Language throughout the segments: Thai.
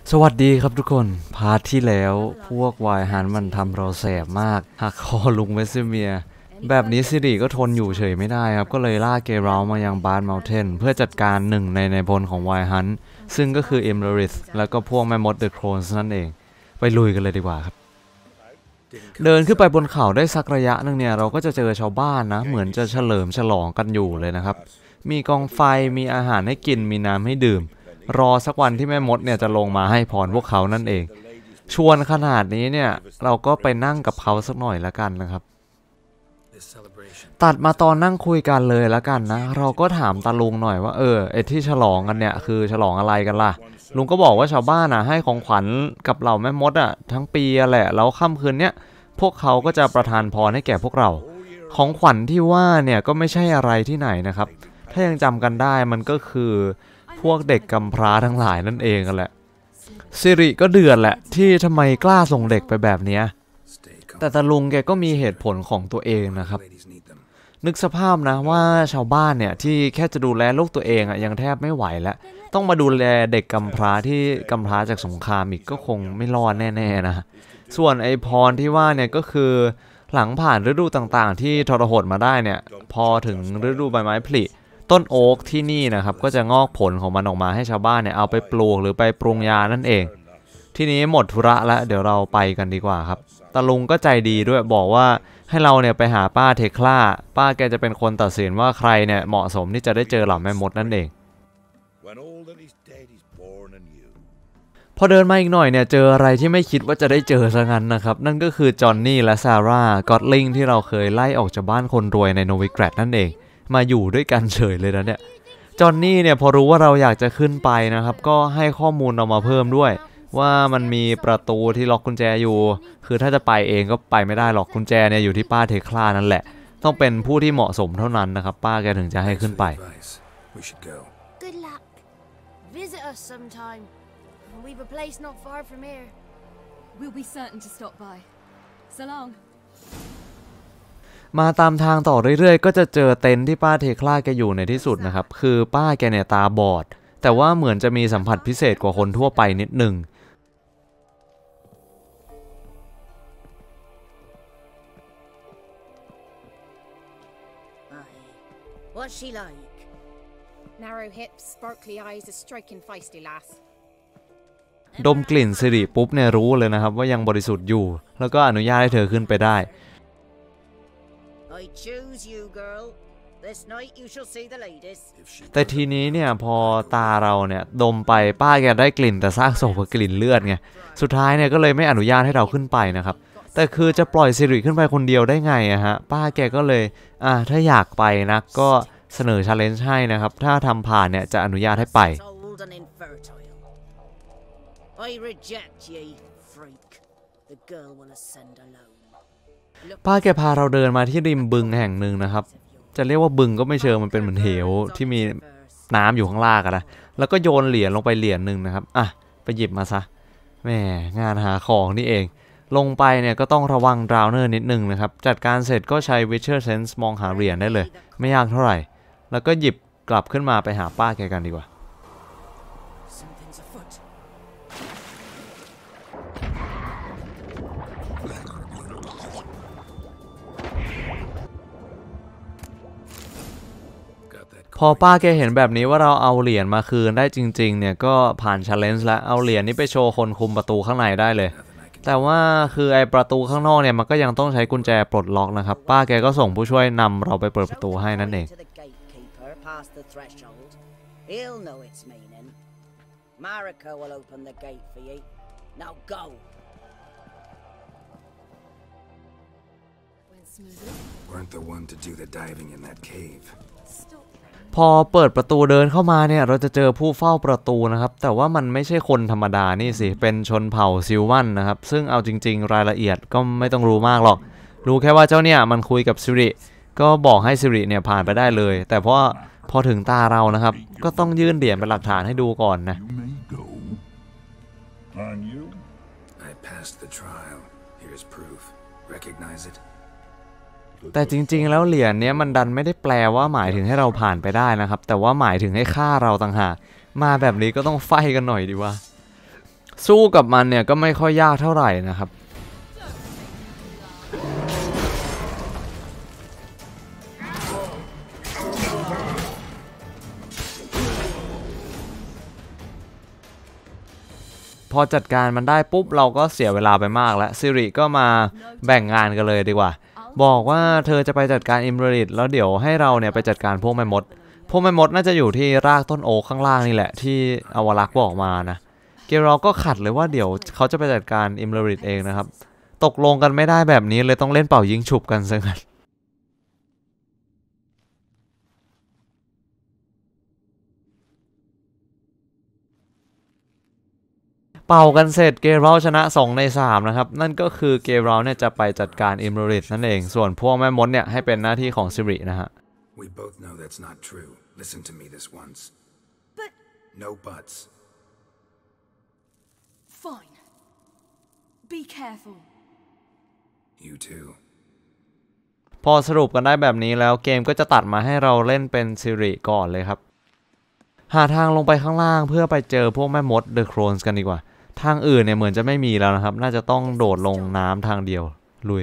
สวัสดีครับทุกคนพาร์ทที่แล้วพวกวายฮันมันทำเราแสบมากหักคอลุงเวสเมียแบบนี้ซิริก็ทนอยู่เฉยไม่ได้ครับก็เลยล่าเกเรลมายังบาร์เมลเทนเพื่อจัดการหนึ่งในพลของวายฮันซึ่งก็คือเอมเลริสแล้วก็พวกแม่มดเดอะโครนส์นั่นเองไปลุยกันเลยดีกว่าครับเดินขึ้นไปบนเขาได้สักระยะนึงเนี่ยเราก็จะเจอชาวบ้านนะเหมือนจะเฉลิมฉลองกันอยู่เลยนะครับมีกองไฟมีอาหารให้กินมีน้ำให้ดื่มรอสักวันที่แม่มดเนี่ยจะลงมาให้พรพวกเขานั่นเองชวนขนาดนี้เนี่ยเราก็ไปนั่งกับเขาสักหน่อยละกันนะครับตัดมาตอนนั่งคุยกันเลยละกันนะเราก็ถามตาลุงหน่อยว่าไอที่ฉลองกันเนี่ยคือฉลองอะไรกันล่ะลุงก็บอกว่าชาวบ้านให้ของขวัญกับเหล่าแม่มดทั้งปีแหละแล้วค่ำคืนเนี้ยพวกเขาก็จะประทานพรให้แก่พวกเราของขวัญที่ว่าเนี่ยก็ไม่ใช่อะไรที่ไหนนะครับถ้ายังจำกันได้มันก็คือพวกเด็กกำพร้าทั้งหลายนั่นเองกันแหละซิริก็เดือดแหละที่ทำไมกล้าส่งเด็กไปแบบนี้แต่ตาลุงแกก็มีเหตุผลของตัวเองนะครับนึกสภาพนะว่าชาวบ้านเนี่ยที่แค่จะดูแลลูกตัวเองยังแทบไม่ไหวแล้วต้องมาดูแลเด็กกำพร้าที่กำพร้าจากสงครามอีกก็คงไม่รอดแน่ๆนะส่วนไอพรที่ว่าเนี่ยก็คือหลังผ่านฤดูต่างๆที่ทรหดมาได้เนี่ยพอถึงฤดูใบไม้ผลิต้นโอ๊กที่นี่นะครับก็จะงอกผลของมันออกมาให้ชาวบ้านเนี่ยเอาไปปลูกหรือไปปรุงยานั่นเองทีนี้หมดธุระแล้วเดี๋ยวเราไปกันดีกว่าครับตาลุงก็ใจดีด้วยบอกว่าให้เราเนี่ยไปหาป้าเทคลาป้าแกจะเป็นคนตัดสินว่าใครเนี่ยเหมาะสมที่จะได้เจอเหล่าแม่มดนั่นเองพอเดินมาอีกหน่อยเนี่ยเจออะไรที่ไม่คิดว่าจะได้เจอซะงั้นนะครับนั่นก็คือจอห์นนี่และซาร่ากอตลิงที่เราเคยไล่ออกจากบ้านคนรวยในโนวิแกรดนั่นเองมาอยู่ด้วยกันเฉยเลยนะเนี่ยจอห์นนี่เนี่ยพอรู้ว่าเราอยากจะขึ้นไปนะครับก็ให้ข้อมูลเรามาเพิ่มด้วยว่ามันมีประตูที่ล็อกกุญแจอยู่คือถ้าจะไปเองก็ไปไม่ได้หรอกกุญแจเนี่ยอยู่ที่ป้าเทคลานั่นแหละต้องเป็นผู้ที่เหมาะสมเท่านั้นนะครับป้าแกถึงจะให้ขึ้นไป Good luck. Visit us sometime. We've a place not far from here. We'll be certain to stop by. So long. มาตามทางต่อเรื่อยๆก็จะเจอเต็นท์ที่ป้าเทคลาแกอยู่ในที่สุดนะครับคือป้าแกเนี่ยตาบอดแต่ว่าเหมือนจะมีสัมผัสพิเศษกว่าคนทั่วไปนิดหนึ่ง What's she like? Narrow hips, sparkly eyes, a striking feisty lass. ดมกลิ่นสิริปุ๊บเนี่ยรู้เลยนะครับว่ายังบริสุทธิ์อยู่แล้วก็อนุญาตให้เธอขึ้นไปได้ I choose you, girl. This night you shall see the ladies. แต่ทีนี้เนี่ยพอตาเราเนี่ยดมไปป้าแกได้กลิ่นแต่ซากศพกับกลิ่นเลือดไงสุดท้ายเนี่ยก็เลยไม่อนุญาตให้เราขึ้นไปนะครับแต่คือจะปล่อยสิริขึ้นไปคนเดียวได้ไงฮะป้าแกก็เลยถ้าอยากไปนะก็เสนอ challenge ให้นะครับถ้าทำผ่านเนี่ยจะอนุญาตให้ไปป้าแกพาเราเดินมาที่ริมบึงแห่งหนึ่งนะครับจะเรียกว่าบึงก็ไม่เชิงมันเป็นเหมือนเหวที่มีน้ำอยู่ข้างล่างนะแล้วก็โยนเหรียญลงไปเหรียญหนึ่งนะครับไปหยิบมาซะแหมงานหาของนี่เองลงไปเนี่ยก็ต้องระวังดราวเนอร์นิดนึงนะครับจัดการเสร็จก็ใช้ Witcher Sense มองหาเหรียญได้เลยไม่ยากเท่าไหร่แล้วก็หยิบกลับขึ้นมาไปหาป้าแกกันดีกว่าพอป้าแกเห็นแบบนี้ว่าเราเอาเหรียญมาคืนได้จริงๆเนี่ยก็ผ่าน challenge แล้วเอาเหรียญนี้ไปโชว์คนคุมประตูข้างในได้เลยแต่ว่าคือไอประตูข้างนอกเนี่ยมันก็ยังต้องใช้กุญแจปลดล็อกนะครับป้าแกก็ส่งผู้ช่วยนำเราไปเปิดประตูให้นั่นเองพอเปิดประตูเดินเข้ามาเนี่ยเราจะเจอผู้เฝ้าประตูนะครับแต่ว่ามันไม่ใช่คนธรรมดานี่สิเป็นชนเผ่าซิลวันนะครับซึ่งเอาจริงๆรายละเอียดก็ไม่ต้องรู้มากหรอกรู้แค่ว่าเจ้าเนี่ยมันคุยกับซิริก็บอกให้ซิริเนี่ยผ่านไปได้เลยแต่พอถึงตาเรานะครับก็ต้องยื่นเหรียญเป็นหลักฐานให้ดูก่อนนะแต่จริงๆแล้วเหรียญนี้มันดันไม่ได้แปลว่าหมายถึงให้เราผ่านไปได้นะครับแต่ว่าหมายถึงให้ฆ่าเราต่างหากมาแบบนี้ก็ต้องไฟกันหน่อยดีว่าสู้กับมันเนี่ยก็ไม่ค่อยยากเท่าไหร่นะครับพอจัดการมันได้ปุ๊บเราก็เสียเวลาไปมากแล้วซิริก็มาแบ่งงานกันเลยดีกว่าบอกว่าเธอจะไปจัดการอิมเรริตแล้วเดี๋ยวให้เราเนี่ยไปจัดการพวกแม่มดน่าจะอยู่ที่รากต้นโอ๊คข้างล่างนี่แหละที่อวรักษ์บอกมานะเกรอลก็ขัดเลยว่าเดี๋ยวเขาจะไปจัดการอิมเรริตเองนะครับตกลงกันไม่ได้แบบนี้เลยต้องเล่นเป่ายิงฉุบกันซะงั้นเป่ากันเสร็จเกรอลชนะ2 ใน 3นะครับนั่นก็คือเกรอลเนี่ยจะไปจัดการอิมเรริตนั่นเองส่วนพวกแม่มดเนี่ยให้เป็นหน้าที่ของซิรินะฮะ We both know that's not true. Listen to me this once. But No buts. fine. Be careful. You too. พอสรุปกันได้แบบนี้แล้วเกมก็จะตัดมาให้เราเล่นเป็นซิริก่อนเลยครับหาทางลงไปข้างล่างเพื่อไปเจอพวกแม่มดเดอะโครนส์กันดีกว่าทางอื่นเนี่ยเหมือนจะไม่มีแล้วนะครับน่าจะต้องโดดลงน้ำทางเดียวลุย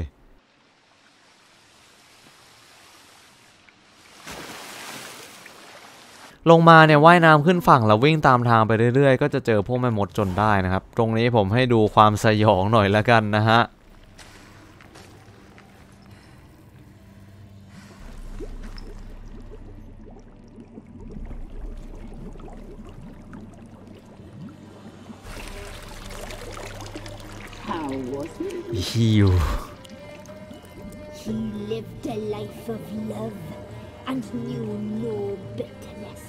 ลงมาเนี่ยว่ายน้ำขึ้นฝั่งแล้ววิ่งตามทางไปเรื่อยๆก็จะเจอพวกแม่มดจนได้นะครับตรงนี้ผมให้ดูความสยองหน่อยละกันนะฮะฮิว He lived a life of love and knew no bitterness.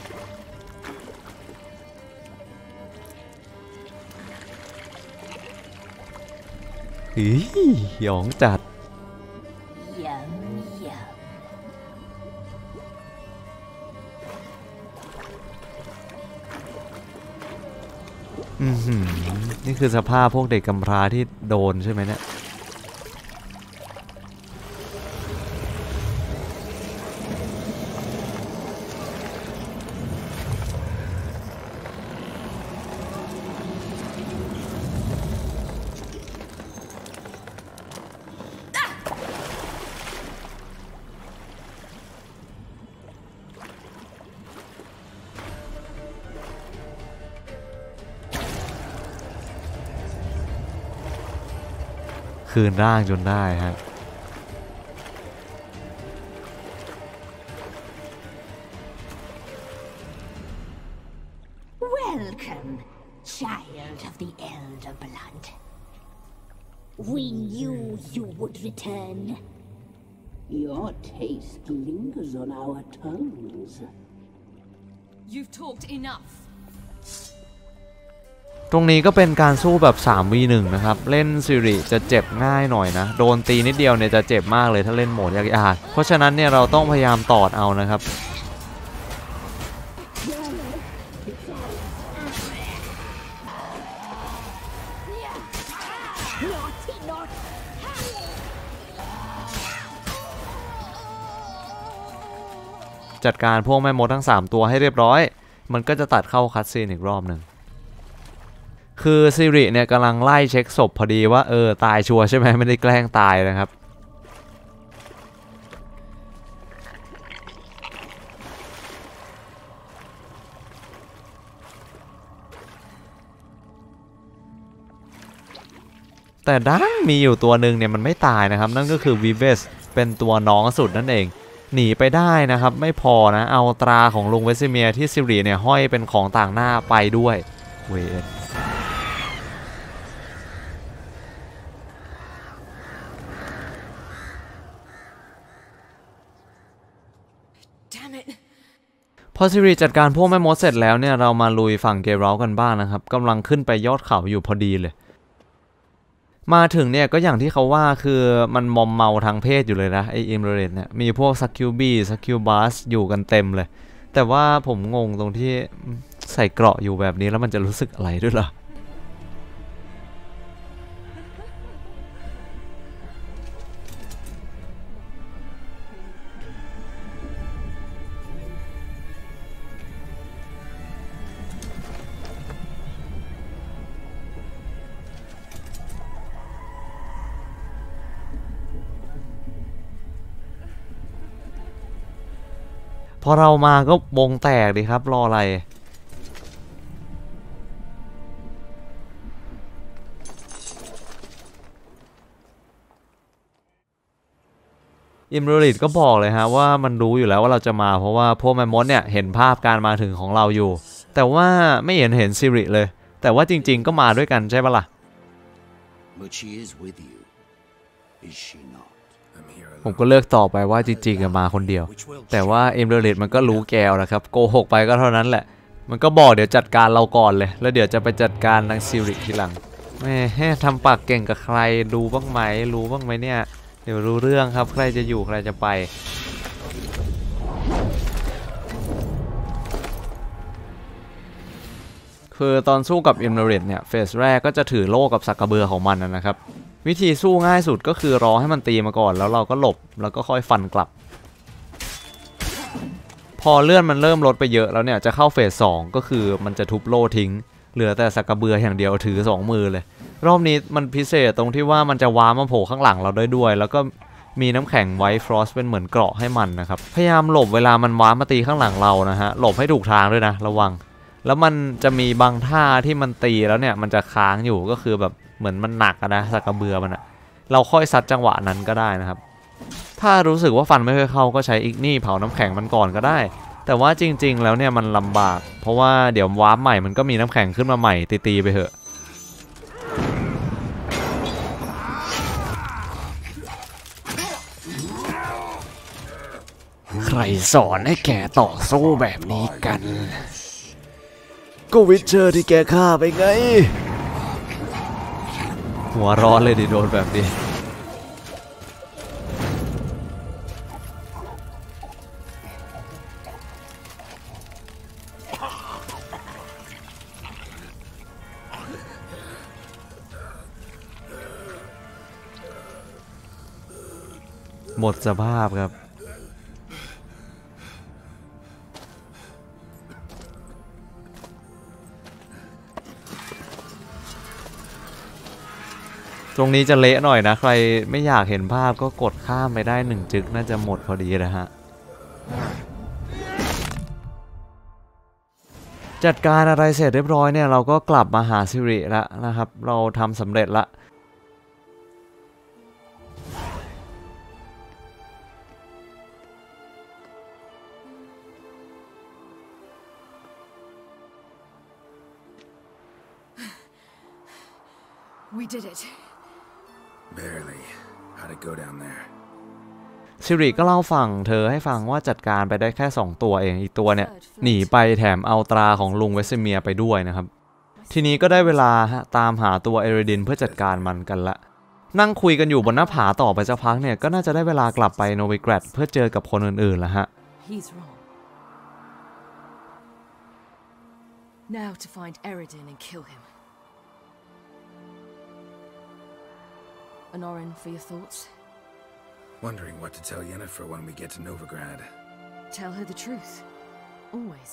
หยองจัด Yum, yum. นี่คือสภาพพวกเด็กกำพร้าที่โดนใช่ไหมเนี่ยคืนร่างจนได้ฮะ Welcome, child of the elder blood. We knew you would return. Your taste lingers on our tongues. You've talked enough. ตรงนี้ก็เป็นการสู้แบบ 3v1 นะครับเล่นซิริจะเจ็บง่ายหน่อยนะโดนตีนิดเดียวเนี่ยจะเจ็บมากเลยถ้าเล่นโหมดยากๆเพราะฉะนั้นเนี่ยเราต้องพยายามตอดเอานะครับจัดการพวกแม่มดทั้ง3ตัวให้เรียบร้อยมันก็จะตัดเข้าคัตซีนอีกรอบหนึ่งคือซิริเนี่ยกำลังไล่เช็คศพพอดีว่าตายชัวร์ใช่ไหมไม่ได้แกล้งตายนะครับแต่ดันมีอยู่ตัวหนึ่งเนี่ยมันไม่ตายนะครับนั่นก็คือวิเวสเป็นตัวน้องสุดนั่นเองหนีไปได้นะครับไม่พอนะเอาตราของลุงเวสเมียที่ซิริเนี่ยห้อยเป็นของต่างหน้าไปด้วยเวทพอซิริจัดการพวกแม่มดเสร็จแล้วเนี่ยเรามาลุยฝั่งเกรอลกันบ้างนะครับกำลังขึ้นไปยอดเขาอยู่พอดีเลยมาถึงเนี่ยก็อย่างที่เขาว่าคือมันมอมเมาทางเพศอยู่เลยนะไออิมเรตเนี่ยมีพวกซักคิวบี้ซักคิวบัสอยู่กันเต็มเลยแต่ว่าผมงงตรงที่ใส่เกราะอยู่แบบนี้แล้วมันจะรู้สึกอะไรด้วยล่ะพอเรามาก็วงแตกดิครับรออะไรอิมโรลิตก็บอกเลยฮะว่ามันรู้อยู่แล้วว่าเราจะมาเพราะว่าพวกแมมมอสเนี่ยเห็นภาพการมาถึงของเราอยู่แต่ว่าไม่เห็นซิริเลยแต่ว่าจริงๆก็มาด้วยกันใช่ปะล่ะ But she is with you, is she not? ผมก็เลือกต่อไปว่าจริงๆมาคนเดียวแต่ว่าอิมโรลิตมันก็รู้แกวนะครับโกหกไปก็เท่านั้นแหละมันก็บอกเดี๋ยวจัดการเราก่อนเลยแล้วเดี๋ยวจะไปจัดการนางซิริทีหลังแม่ทำปากเก่งกับใครดูบ้างไหมรู้บ้างไหมเนี่ยเดี๋ยวรู้เรื่องครับใครจะอยู่ใครจะไปคือตอนสู้กับอิมโรลิตเนี่ยเฟสแรกก็จะถือโล่กับสักกระเบือของมันนะครับวิธีสู้ง่ายสุดก็คือรอให้มันตีมาก่อนแล้วเราก็หลบแล้วก็ค่อยฟันกลับพอเลื่อนมันเริ่มลดไปเยอะแล้วเนี่ยจะเข้าเฟส2ก็คือมันจะทุบโล่ทิ้งเหลือแต่สักกระเบืออย่างเดียวถือ2มือเลยรอบนี้มันพิเศษตรงที่ว่ามันจะว้ามาโผล่ข้างหลังเราได้ด้วยแล้วก็มีน้ำแข็งไวท์ฟรอสต์เป็นเหมือนเกราะให้มันนะครับพยายามหลบเวลามันว้ามาตีข้างหลังเรานะฮะหลบให้ถูกทางด้วยนะระวังแล้วมันจะมีบางท่าที่มันตีแล้วเนี่ยมันจะค้างอยู่ก็คือแบบเหมือนมันหนักนะสักกระเบือมันอะเราค่อยซัดจังหวะนั้นก็ได้นะครับถ้ารู้สึกว่าฟันไม่ค่อยเข้าก็ใช้อิกนี่เผาน้ำแข็งมันก่อนก็ได้แต่ว่าจริงๆแล้วเนี่ยมันลำบากเพราะว่าเดี๋ยววาร์ปใหม่มันก็มีน้ำแข็งขึ้นมาใหม่ตีๆไปเถอะใครสอนให้แกต่อสู้แบบนี้กันก็วิเชอร์ที่แกฆ่าไปไงหัวร้อนเลยดิโดนแบบนี้หมดสภาพครับตรงนี้จะเละหน่อยนะใครไม่อยากเห็นภาพก็กดข้ามไปได้1จึกน่าจะหมดพอดีนะฮะจัดการอะไรเสร็จเรียบร้อยเนี่ยเราก็กลับมาหาซิริแล้วนะครับเราทำสำเร็จละ We did it. Barely. How'd it go down there? ซิริก็เล่าฝั่งเธอให้ฟังว่าจัดการไปได้แค่2ตัวเองอีกตัวเนี่ยหนีไปแถมเอาตราของลุงเวสเมียไปด้วยนะครับทีนี้ก็ได้เวลาตามหาตัวเอริดินเพื่อจัดการมันกันละนั่งคุยกันอยู่บนหน้าผาต่อไปสักพักเนี่ยก็น่าจะได้เวลากลับไปโนวิแกรดเพื่อเจอกับคนอื่นๆแล้วฮะ He's wrong. Now to find Eredin and kill him. Anorin, for your thoughts? Wondering what to tell Yennefer when we get to Novigrad. Tell her the truth. Always.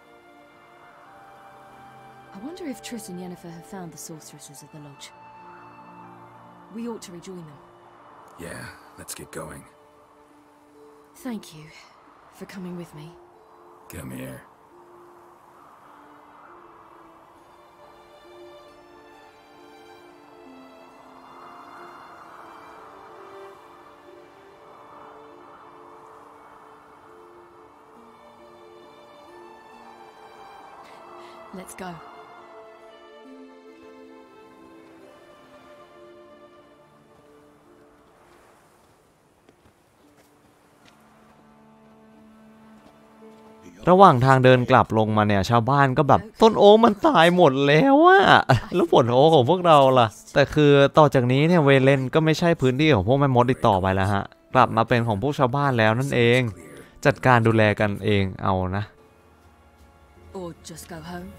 I wonder if Triss and Yennefer have found the sorceresses of the Lodge. We ought to rejoin them. Yeah, let's get going. Thank you for coming with me. Come here. Let's go. ระหว่างทางเดินกลับลงมาเนี่ยชาวบ้านก็แบบต้นโอ๊กมันตายหมดแล้วอะแล้วผลโอ๊กของพวกเราล่ะแต่คือต่อจากนี้เนี่ยเวเลนก็ไม่ใช่พื้นที่ของพวกแม่มดอีกต่อไปแล้วฮะกลับมาเป็นของพวกชาวบ้านแล้วนั่นเองจัดการดูแลกันเองเอานะ Or just go home.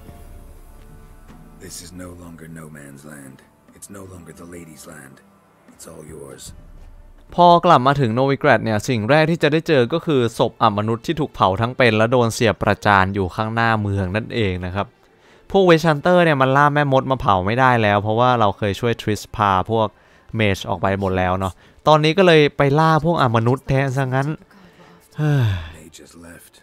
This is no longer no man's land. It's no longer the lady's land. It's all yours. พอกลับมาถึงโนวิแกรดเนี่ยสิ่งแรกที่จะได้เจอก็คือศพอมนุษย์ที่ถูกเผาทั้งเป็นและโดนเสียบประจานอยู่ข้างหน้าเมืองนั่นเองนะครับพวกเวชันเตอร์เนี่ยมันล่าแม่มดมาเผาไม่ได้แล้วเพราะว่าเราเคยช่วยทริสพาพวกเมจออกไปหมดแล้วเนาะตอนนี้ก็เลยไปล่าพวกอมนุษย์แทนซะงั้น They just left.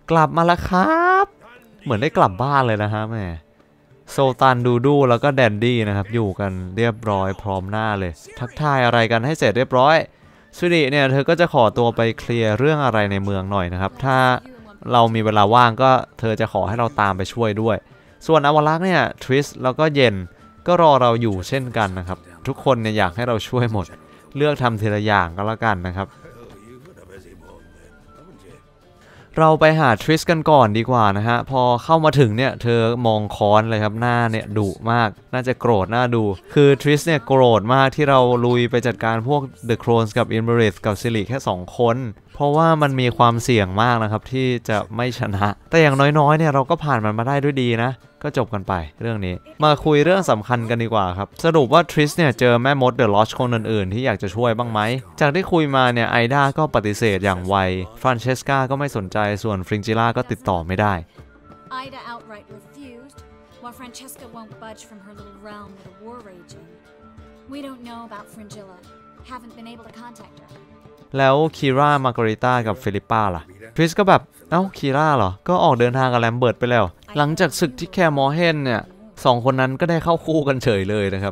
กลับมาแล้วครับเหมือนได้กลับบ้านเลยนะฮะแม่โซตันดูดูแล้วก็แดนดี้นะครับอยู่กันเรียบร้อยพร้อมหน้าเลยทักทายอะไรกันให้เสร็จเรียบร้อยสุริเนี่ยเธอก็จะขอตัวไปเคลียร์เรื่องอะไรในเมืองหน่อยนะครับถ้าเรามีเวลาว่างก็เธอจะขอให้เราตามไปช่วยด้วยส่วนอวลักษ์เนี่ยทริสแล้วก็เย็นก็รอเราอยู่เช่นกันนะครับทุกคนเนี่ยอยากให้เราช่วยหมดเลือกทำทีละอย่างก็แล้วกันนะครับเราไปหาทริสกันก่อนดีกว่านะฮะพอเข้ามาถึงเนี่ยเธอมองค้อนเลยครับหน้าเนี่ยดุมากน่าจะโกรธหน้าดูคือทริสเนี่ยโกรธมากที่เราลุยไปจัดการพวก The Crones กับ Imberith กับซิริแค่2คนเพราะว่ามันมีความเสี่ยงมากนะครับที่จะไม่ชนะแต่อย่างน้อยๆเนี่ยเราก็ผ่านมันมาได้ด้วยดีนะก็จบกันไปเรื่องนี้มาคุยเรื่องสำคัญกันดีกว่าครับสรุปว่าทริสเนี่ยเจอแม่มดเดอะลอชคนอื่นๆที่อยากจะช่วยบ้างไหมจากที่คุยมาเนี่ยไอดาก็ปฏิเสธอย่างไวฟรานเชสกาก็ไม่สนใจส่วนฟริงจิล่าก็ติดต่อไม่ได้ Ida outright refused, while Francesca won't budge from her little realm with a war raging. We don't know about Fringilla. Haven't been able to contact her. แล้วคีรามาการิต้ากับฟิลิปป้าล่ะทริสก็แบบเอ้าคีราเหรอก็ออกเดินทางกับแลมเบิร์ตไปแล้วหลังจากศึกที่แคร์มอร์เฮนเนี่ย2คนนั้นก็ได้เข้าคู่กันเฉยเลยนะครับ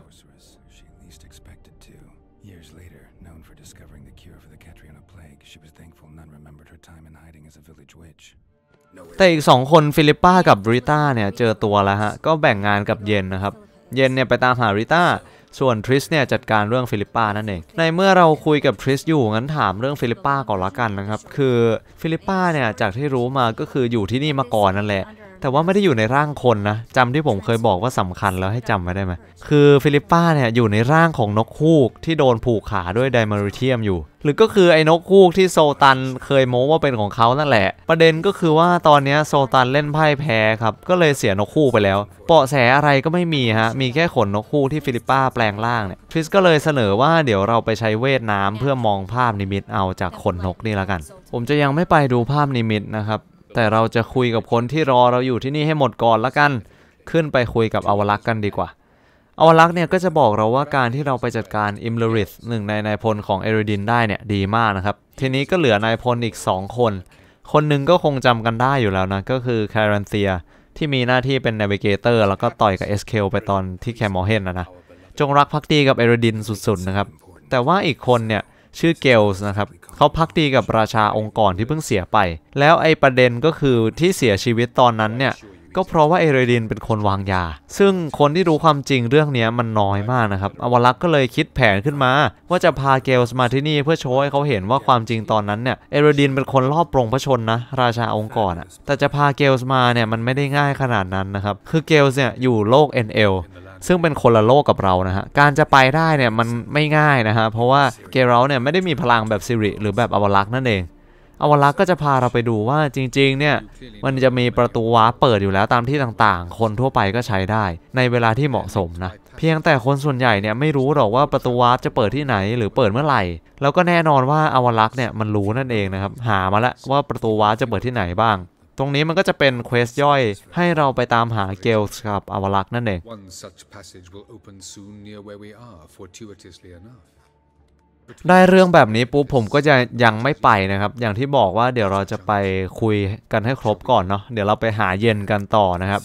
แต่อีก2คนฟิลิปป้ากับบริต้าเนี่ยเจอตัวแล้วฮะก็แบ่งงานกับเย็นนะครับเย็นเนี่ยไปตามหาริต้าส่วนทริสเนี่ยจัดการเรื่องฟิลิปป้านั่นเองในเมื่อเราคุยกับทริสอยู่งั้นถามเรื่องฟิลิปป้าก่อนละกันนะครับคือฟิลิปป้าเนี่ยจากที่รู้มาก็คืออยู่ที่นี่มาก่อนนั่นแหละแต่ว่าไม่ได้อยู่ในร่างคนนะจำที่ผมเคยบอกว่าสำคัญแล้วให้จำไว้ได้ไหมคือฟิลิปป้าเนี่ยอยู่ในร่างของนกฮูกที่โดนผูกขาด้วยไดมาริเทียมอยู่หรือก็คือไอ้นกฮูกที่โซตันเคยโม้ว่าเป็นของเขานั่นแหละประเด็นก็คือว่าตอนนี้โซตันเล่นไพ่แพ้ครับก็เลยเสียนกฮูกไปแล้วเบาะแสอะไรก็ไม่มีฮะมีแค่ขนนกฮูกที่ฟิลิปป้าแปลงร่างเนี่ยทริสก็เลยเสนอว่าเดี๋ยวเราไปใช้เวทน้ำเพื่อมองภาพนิมิตเอาจากขนนกนี่ละกันผมจะยังไม่ไปดูภาพนิมิตนะครับแต่เราจะคุยกับคนที่รอเราอยู่ที่นี่ให้หมดก่อนละกันขึ้นไปคุยกับอวลักษ์กันดีกว่าอวลักษ์เนี่ยก็จะบอกเราว่าการที่เราไปจัดการอิมเลริธหนึ่งในนายพลของเอริดินได้เนี่ยดีมากนะครับทีนี้ก็เหลือนายพลอีก2คนคนหนึ่งก็คงจำกันได้อยู่แล้วนะก็คือแครันเซียที่มีหน้าที่เป็นนาวิเกเตอร์แล้วก็ต่อยกับเอสเคลไปตอนที่แคมอร์เฮนนะจงรักภักดีกับเอริดินสุดๆนะครับแต่ว่าอีกคนเนี่ยชื่อเกลส์นะครับเขาพักดีกับราชาองค์กรที่เพิ่งเสียไปแล้วไอ้ประเด็นก็คือที่เสียชีวิตตอนนั้นเนี่ยก็เพราะว่าเอเรดินเป็นคนวางยาซึ่งคนที่รู้ความจริงเรื่องนี้มันน้อยมากนะครับอวลักษ์ก็เลยคิดแผนขึ้นมาว่าจะพาเกลส์มาที่นี่เพื่อโชว์ให้เขาเห็นว่าความจริงตอนนั้นเนี่ยเอเรดินเป็นคนลอบปลงพระชนนะราชาองค์กรแต่จะพาเกลส์มาเนี่ยมันไม่ได้ง่ายขนาดนั้นนะครับคือเกลส์เนี่ยอยู่โลก NLซึ่งเป็นคนละโลกกับเรานะฮะการจะไปได้เนี่ยมันไม่ง่ายนะฮะเพราะว่าเกเรลเนี่ยไม่ได้มีพลังแบบซิริหรือแบบอวลักษ์นั่นเองอวลักษ์ก็จะพาเราไปดูว่าจริงๆเนี่ยมันจะมีประตูวาร์ปเปิดอยู่แล้วตามที่ต่างๆคนทั่วไปก็ใช้ได้ในเวลาที่เหมาะสมนะเพียงแต่คนส่วนใหญ่เนี่ยไม่รู้หรอกว่าประตูวาร์ปจะเปิดที่ไหนหรือเปิดเมื่อไหร่แล้วก็แน่นอนว่าอวลักษ์เนี่ยมันรู้นั่นเองนะครับหามาแล้วว่าประตูวาร์ปจะเปิดที่ไหนบ้างตรงนี้มันก็จะเป็นเควสย่อยให้เราไปตามหาเกลส์กับอวลักษ์นั่นเองได้เรื่องแบบนี้ปุ๊บผมก็จะยังไม่ไปนะครับอย่างที่บอกว่าเดี๋ยวเราจะไปคุยกันให้ครบก่อนเนาะเดี๋ยวเราไปหาเย็นกันต่อนะครับ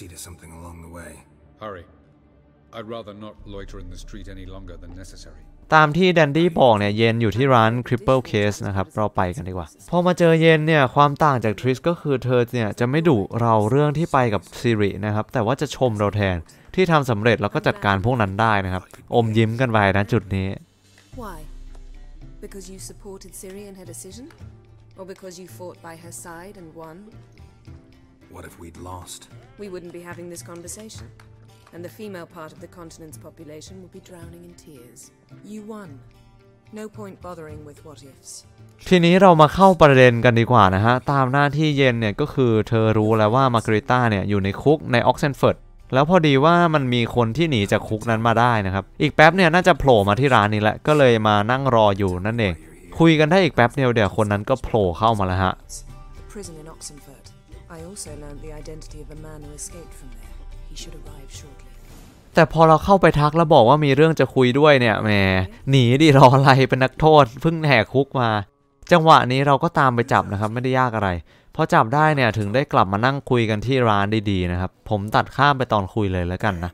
ตามที่แดนดี้บอกเนี่ยเย็นอยู่ที่ร้าน Cripple Case นะครับเราไปกันดีกว่าพอมาเจอเย็นเนี่ยความต่างจากทริสก็คือเธอเนี่ยจะไม่ดุเราเรื่องที่ไปกับซิรินะครับแต่ว่าจะชมเราแทนที่ทำสำเร็จแล้วก็จัดการพวกนั้นได้นะครับอมยิ้มกันไปนะจุดนี้ Why? Because you supported Ciri in her decision? Or because you fought by her side and won? What if we'd lost? We wouldn't be having this conversation. And the female part of the continent's population would be drowning in tears. You won. No point bothering with what ifs. ทีนี้เรามาเข้าประเด็นกันดีกว่านะฮะตามหน้าที่เย็นเนี่ยก็คือเธอรู้แล้วว่ามาร์การิต้าเนี่ยอยู่ในคุกในออกเซนเฟิร์ดแล้วพอดีว่ามันมีคนที่หนีจากคุกนั้นมาได้นะครับอีกแป๊บเนี่ยน่าจะโผล่มาที่ร้านนี้แหละก็เลยมานั่งรออยู่นั่นเองคุยกันได้อีกแป๊บเดียวเดี๋ยวคนนั้นก็โผล่เข้ามาแล้วฮะ Prison in Oxenford. I also learned the identity of a man who escaped from there. He should arrive shortly. แต่พอเราเข้าไปทักแล้วบอกว่ามีเรื่องจะคุยด้วยเนี่ยแหมหนีดิรออะไรเป็นนักโทษเพิ่งแหกคุกมาจังหวะนี้เราก็ตามไปจับนะครับไม่ได้ยากอะไรพอจับได้เนี่ยถึงได้กลับมานั่งคุยกันที่ร้านดีๆนะครับผมตัดข้ามไปตอนคุยเลยแล้วกันนะ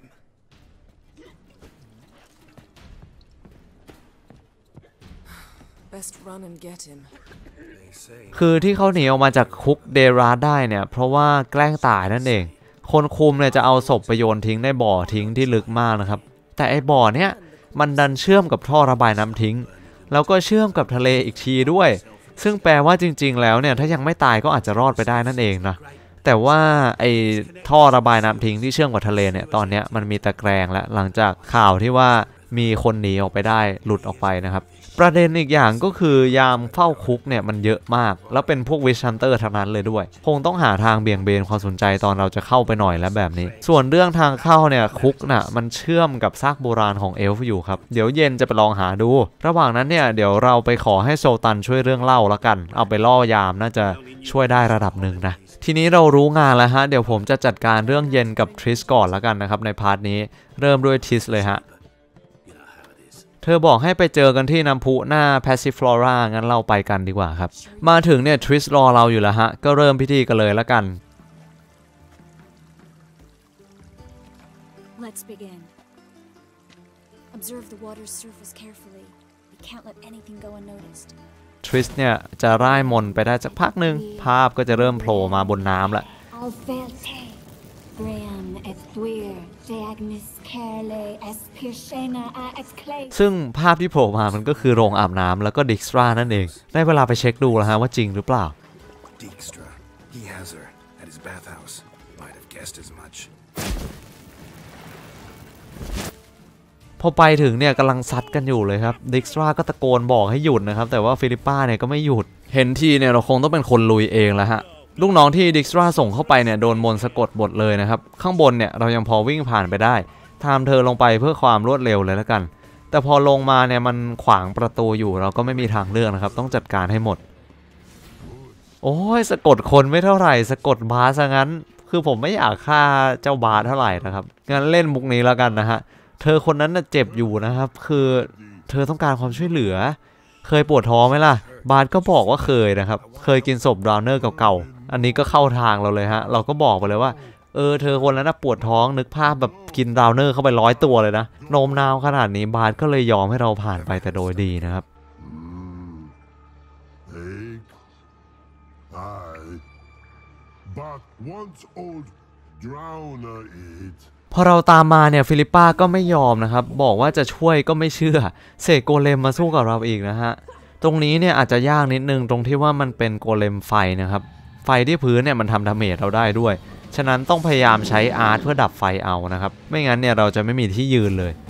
คือที่เขาหนีออกมาจากคุกเดราได้เนี่ยเพราะว่าแกล้งตายนั่นเองคนคุมเนี่ยจะเอาศพไปโยนทิ้งในบ่อทิ้งที่ลึกมากนะครับแต่ไอ้บ่อเนี้ยมันดันเชื่อมกับท่อระบายน้ำทิ้งแล้วก็เชื่อมกับทะเลอีกทีด้วยซึ่งแปลว่าจริงๆแล้วเนี่ยถ้ายังไม่ตายก็อาจจะรอดไปได้นั่นเองนะแต่ว่าไอ้ท่อระบายน้ำทิ้งที่เชื่อมกับทะเลเนี่ยตอนนี้มันมีตะแกรงแล้วหลังจากข่าวที่ว่ามีคนหนีออกไปได้หลุดออกไปนะครับประเด็นอีกอย่างก็คือยามเฝ้าคุกเนี่ยมันเยอะมากแล้วเป็นพวกวิชชันเตอร์ทั้งนั้นเลยด้วยคงต้องหาทางเบี่ยงเบนความสนใจตอนเราจะเข้าไปหน่อยแล้วแบบนี้ส่วนเรื่องทางเข้าเนี่ยคุกน่ะมันเชื่อมกับซากโบราณของเอลฟ์อยู่ครับเดี๋ยวเย็นจะไปลองหาดูระหว่างนั้นเนี่ยเดี๋ยวเราไปขอให้โซตันช่วยเรื่องเล่าละกันเอาไปล่อยามน่าจะช่วยได้ระดับหนึ่งนะทีนี้เรารู้งานแล้วฮะเดี๋ยวผมจะจัดการเรื่องเย็นกับทริสก่อนละกันนะครับในพาร์ทนี้เริ่มด้วยทริสเลยฮะเธอบอกให้ไปเจอกันที่น้ำพุหน้า Passiflora งั้นเราไปกันดีกว่าครับมาถึงเนี่ยทริสรอเราอยู่แล้วฮะก็เริ่มพิธีกันเลยละกัน Let's begin. Observe the water's surface carefully. We can't let anything go unnoticed. ทริสเนี่ยจะร่ายมนต์ไปได้สักพักหนึ่งภาพก็จะเริ่มโผล่มาบนน้ำละซึ่งภาพที่โผล่มามันก็คือโรงอาบน้ำแล้วก็ดิกสตรานั่นเองได้เวลาไปเช็คดูแล้วฮะว่าจริงหรือเปล่า Dijkstra. He has her at his bathhouse. Might have guessed as much. พอไปถึงเนี่ยกำลังซัดกันอยู่เลยครับดิกสตราก็ตะโกนบอกให้หยุดนะครับแต่ว่าฟิลิปป้าเนี่ยก็ไม่หยุดเห็นทีเนี่ยเราคงต้องเป็นคนลุยเองแล้วฮะลูกน้องที่ดิกสตราส่งเข้าไปเนี่ยโดนมนต์สะกดหมดเลยนะครับข้างบนเนี่ยเรายังพอวิ่งผ่านไปได้ตามเธอลงไปเพื่อความรวดเร็วเลยแล้วกันแต่พอลงมาเนี่ยมันขวางประตูอยู่เราก็ไม่มีทางเลือกนะครับต้องจัดการให้หมดโอ้ยสะกดคนไม่เท่าไหร่สะกดบาสซะงั้นคือผมไม่อยากฆ่าเจ้าบาสเท่าไหร่นะครับงั้นเล่นมุกนี้แล้วกันนะฮะเธอคนนั้นน่ะเจ็บอยู่นะครับคือเธอต้องการความช่วยเหลือเคยปวดท้องไหมล่ะบาสก็บอกว่าเคยนะครับเคยกินศพดราวเนอร์เก่าๆอันนี้ก็เข้าทางเราเลยฮะเราก็บอกไปเลยว่าเธอคนนั้นน่ะปวดท้องนึกภาพแบบกินดราวเนอร์เข้าไป100 ตัวเลยนะโน้มน้าวขนาดนี้บาสก็เลยยอมให้เราผ่านไปแต่โดยดีนะครับพอเราตามมาเนี่ยฟิลิปป้าก็ไม่ยอมนะครับบอกว่าจะช่วยก็ไม่เชื่อเสกโกเลมมาสู้กับเราอีกนะฮะตรงนี้เนี่ยอาจจะยากนิดนึงตรงที่ว่ามันเป็นโกเลมไฟนะครับไฟที่พื้นเนี่ยมันทำดาเมจเราได้ด้วยฉะนั้นต้องพยายามใช้อาร์ตเพื่อดับไฟเอานะครับไม่งั้นเนี่ยเราจะไม่มีที่ยืนเลย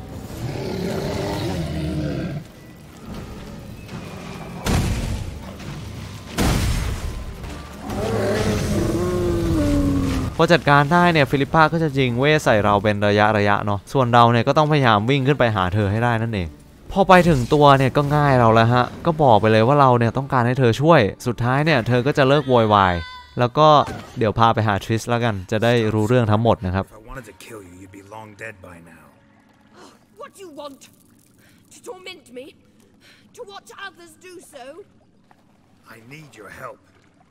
พอจัดการได้เนี่ยฟิลิปป้าก็จะยิงเวทใส่เราเป็นระยะเนาะส่วนเราเนี่ยก็ต้องพยายามวิ่งขึ้นไปหาเธอให้ได้นั่นเองพอไปถึงตัวเนี่ยก็ง่ายเราแล้วฮะก็บอกไปเลยว่าเราเนี่ยต้องการให้เธอช่วยสุดท้ายเนี่ยเธอก็จะเลิกโวยวายแล้วก็เดี๋ยวพาไปหาทริสแล้วกันจะได้รู้เรื่องทั้งหมดนะครับ What do you want? To torment me? To watch others do so? I need your help.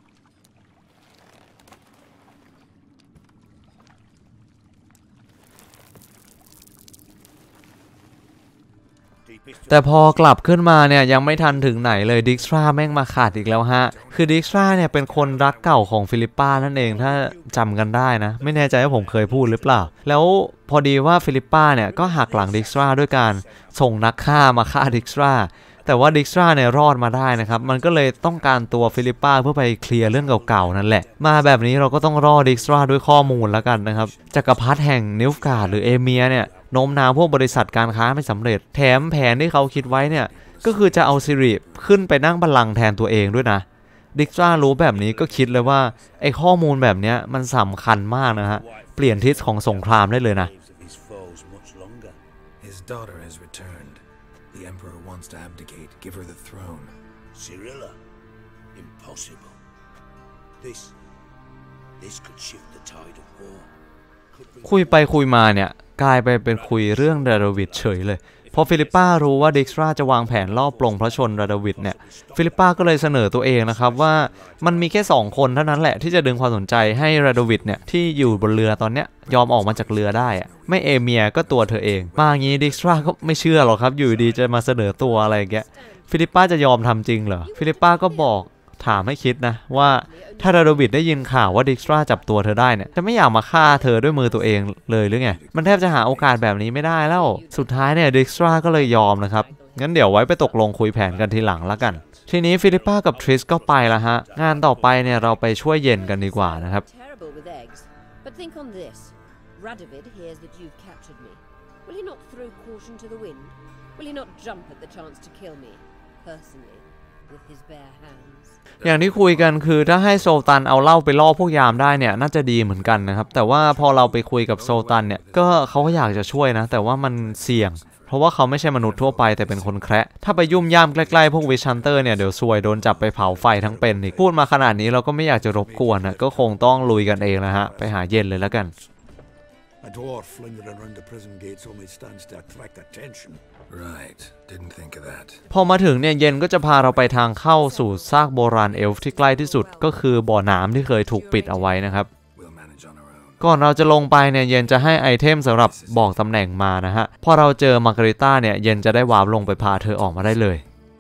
แต่พอกลับขึ้นมาเนี่ยยังไม่ทันถึงไหนเลยดิกสตราแม่งมาขาดอีกแล้วฮะคือดิกสตราเนี่ยเป็นคนรักเก่าของฟิลิปป้านั่นเองถ้าจำกันได้นะไม่แน่ใจว่าผมเคยพูดหรือเปล่าแล้วพอดีว่าฟิลิปป้าเนี่ยก็หักหลังดิกสตราด้วยการส่งนักฆ่ามาฆ่าดิกสตราแต่ว่าดิกสตราเนี่ยรอดมาได้นะครับมันก็เลยต้องการตัวฟิลิปป้าเพื่อไปเคลียร์เรื่องเก่าๆนั่นแหละมาแบบนี้เราก็ต้องรอดิกสตราด้วยข้อมูลแล้วกันนะครับจักรพรรดิแห่งนิลฟการ์ดหรือเอเมียเนี่ยโน้มน้าวพวกบริษัทการค้าไม่สำเร็จแถมแผนที่เขาคิดไว้เนี่ยก็คือจะเอาซิริขึ้นไปนั่งบัลลังก์แทนตัวเองด้วยนะดิกสตรารู้แบบนี้ก็คิดเลยว่าไอ้ข้อมูลแบบนี้มันสำคัญมากนะฮะเปลี่ยนทิศของสงครามได้เลยนะ His daughter has returned. The Emperor wants to abdicate, give her the throne. Cirilla? Impossible. This could shift the tide of war. คุยไปคุยมาเนี่ยกลายไปเป็นคุยเรื่องเดรวิดเฉยเลยพอฟิลิปป้ารู้ว่าดิกสตราจะวางแผนลอบปลงพระชนราดาวิดเนี่ยฟิลิปป้าก็เลยเสนอตัวเองนะครับว่ามันมีแค่2คนเท่านั้นแหละที่จะดึงความสนใจให้ราดาวิดเนี่ยที่อยู่บนเรือตอนเนี้ยยอมออกมาจากเรือได้อะไม่เอเมียก็ตัวเธอเองมางี้ดิกสตราก็ไม่เชื่อหรอกครับอยู่ดีจะมาเสนอตัวอะไรอย่างเงี้ยฟิลิปป้าจะยอมทำจริงเหรอฟิลิปป้าก็บอกถามให้คิดนะว่าถ้าราดาวิดได้ยินข่าวว่าดิกสตราจับตัวเธอได้เนี่ยจะไม่อยากมาฆ่าเธอด้วยมือตัวเองเลยหรือไงมันแทบจะหาโอกาสแบบนี้ไม่ได้แล้วสุดท้ายเนี่ยดิกสตราก็เลยยอมนะครับงั้นเดี๋ยวไว้ไปตกลงคุยแผนกันทีหลังแล้วกันทีนี้ฟิลิปป้ากับทริสก็ไปแล้วฮะงานต่อไปเนี่ยเราไปช่วยเย็นกันดีกว่านะครับ But think on this. Radovid hears that you've captured me. Will he not throw caution to the wind? Will he not jump at the chance to kill me, personally, with his bare hands? อย่างที่คุยกันคือถ้าให้โซลตันเอาเหล้าไปล่อพวกยามได้เนี่ยน่าจะดีเหมือนกันนะครับแต่ว่าพอเราไปคุยกับโซลตันเนี่ยก็เขาก็อยากจะช่วยนะแต่ว่ามันเสี่ยงเพราะว่าเขาไม่ใช่มนุษย์ทั่วไปแต่เป็นคนแคระถ้าไปยุ่มย่ามใกล้ๆพวกวิชันเตอร์เนี่ยเดี๋ยวซวยโดนจับไปเผาไฟทั้งเป็นอีกพูดมาขนาดนี้เราก็ไม่อยากจะรบกวนนะก็คงต้องลุยกันเองนะฮะไปหาเย็นเลยแล้วกัน A dwarf lingering around the prison gates only stands to attract attention. Right, didn't think of that. พอมาถึงเนี่ยเย็นก็จะพาเราไปทางเข้าสู่ซากโบราณเอลฟ์ที่ใกล้ที่สุดก็คือบ่อน้ำที่เคยถูกปิดเอาไว้นะครับก่อนเราจะลงไปเนี่ยเย็นจะให้ไอเทมสำหรับบอกตำแหน่งมานะฮะพอเราเจอมาร์การิต้าเนี่ยเย็นจะได้วาร์ปลงไปพาเธอออกมาได้เลย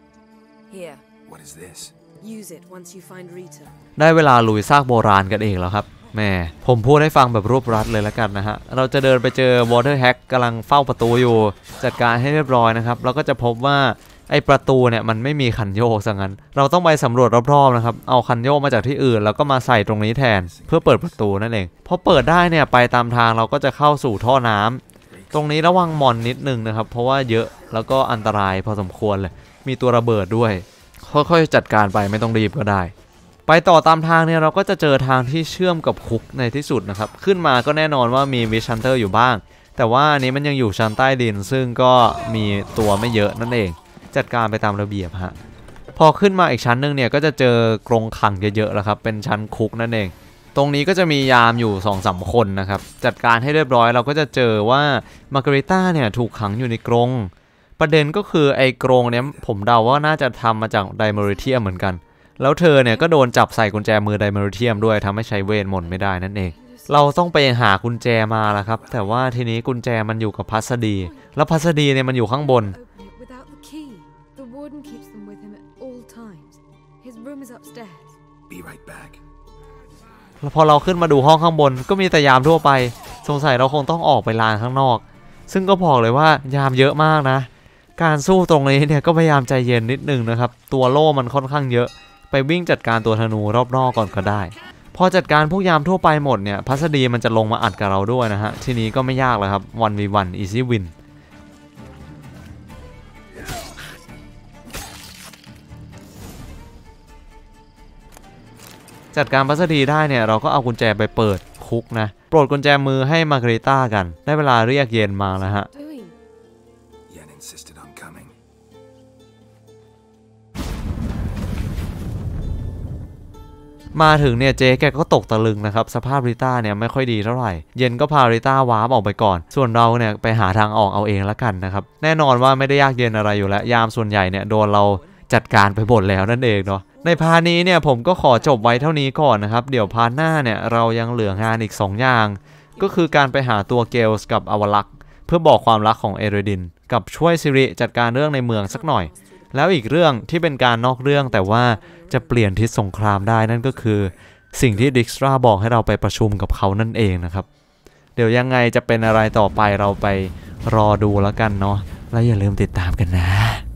Here. What is this? Use it once you find Rita. ได้เวลาลุยซากโบราณกันเองแล้วครับแม่ผมพูดให้ฟังแบบรวบรัดเลยแล้วกันนะฮะเราจะเดินไปเจอ Water Hack กำลังเฝ้าประตูอยู่จัดการให้เรียบร้อยนะครับแล้วก็จะพบว่าไอประตูเนี่ยมันไม่มีคันโยกซะงั้นเราต้องไปสำรวจรอบๆนะครับเอาคันโยกมาจากที่อื่นแล้วก็มาใส่ตรงนี้แทนเพื่อเปิดประตูนั่นเองพอเปิดได้เนี่ยไปตามทางเราก็จะเข้าสู่ท่อน้ำตรงนี้ระวังมอนนิดนึงนะครับเพราะว่าเยอะแล้วก็อันตรายพอสมควรเลยมีตัวระเบิดด้วยค่อยๆจัดการไปไม่ต้องรีบก็ได้ไปต่อตามทางเนี่ยเราก็จะเจอทางที่เชื่อมกับคุกในที่สุดนะครับขึ้นมาก็แน่นอนว่ามีวิชันเตอร์อยู่บ้างแต่ว่าอันนี้มันยังอยู่ชั้นใต้ดินซึ่งก็มีตัวไม่เยอะนั่นเองจัดการไปตามระเบียบฮะพอขึ้นมาอีกชั้นนึงเนี่ยก็จะเจอกรงขังเยอะๆแล้วครับเป็นชั้นคุกนั่นเองตรงนี้ก็จะมียามอยู่ 2-3 คนนะครับจัดการให้เรียบร้อยเราก็จะเจอว่ามาร์การิต้าเนี่ยถูกขังอยู่ในกรงประเด็นก็คือไอ้กรงเนี่ยผมเดาว่าน่าจะทำมาจากไดเมอริเทียมเหมือนกันแล้วเธอเนี่ยก็โดนจับใส่กุญแจมือไดเมอริเทียมด้วยทำให้ใช้เวทมนต์ไม่ได้นั่นเองเราต้องไปหากุญแจมาแล้วครับแต่ว่าทีนี้กุญแจมันอยู่กับพัสดีแล้วพัสดีเนี่ยมันอยู่ข้างบนแล้วพอเราขึ้นมาดูห้องข้างบนก็มีแต่ยามทั่วไปสงสัยเราคงต้องออกไปลานข้างนอกซึ่งก็บอกเลยว่ายามเยอะมากนะการสู้ตรงนี้เนี่ยก็พยายามใจเย็นนิดนึงนะครับตัวโล่มันค่อนข้างเยอะไปวิ่งจัดการตัวธนูรอบนอกก่อนก็ได้พอจัดการพวกยามทั่วไปหมดเนี่ยพัสดีมันจะลงมาอัดกับเราด้วยนะฮะทีนี้ก็ไม่ยากแล้วครับ 1v1 easy win จัดการพัสดีได้เนี่ยเราก็เอากุญแจไปเปิดคุกนะโปรดกุญแจมือให้มาร์การิต้ากันได้เวลาเรียกเย็นมาแล้วฮะมาถึงเนี่ยเจ๊แกก็ตกตะลึงนะครับสภาพริต้าเนี่ยไม่ค่อยดีเท่าไหร่เย็นก็พาริต้าวาร์ปออกไปก่อนส่วนเราเนี่ยไปหาทางออกเอาเองละกันนะครับแน่นอนว่าไม่ได้ยากเย็นอะไรอยู่แล้วยามส่วนใหญ่เนี่ยโดนเราจัดการไปหมดแล้วนั่นเองเนาะในพาร์ทนี้เนี่ยผมก็ขอจบไว้เท่านี้ก่อนนะครับเดี๋ยวพาร์ทหน้าเนี่ยเรายังเหลืองานอีก2อย่างก็คือการไปหาตัวเกลส์กับอวลักษ์เพื่อบอกความรักของเอเรดินกับช่วยซิริจัดการเรื่องในเมืองสักหน่อยแล้วอีกเรื่องที่เป็นการนอกเรื่องแต่ว่าจะเปลี่ยนทิศสงครามได้นั่นก็คือสิ่งที่ดิกสตราบอกให้เราไปประชุมกับเขานั่นเองนะครับเดี๋ยวยังไงจะเป็นอะไรต่อไปเราไปรอดูแล้วกันเนาะแล้วอย่าลืมติดตามกันนะ